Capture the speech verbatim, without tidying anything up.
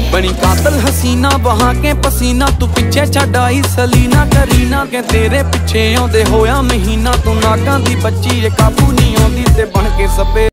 बनी कातल हसीना बहा के पसीना, तू पिछे छड्ड आई सलीना करीना के तेरे पिछे आउंदे होया महीना। तू नागां दी बच्ची काबू नहीं आउंदी ते बन के सपे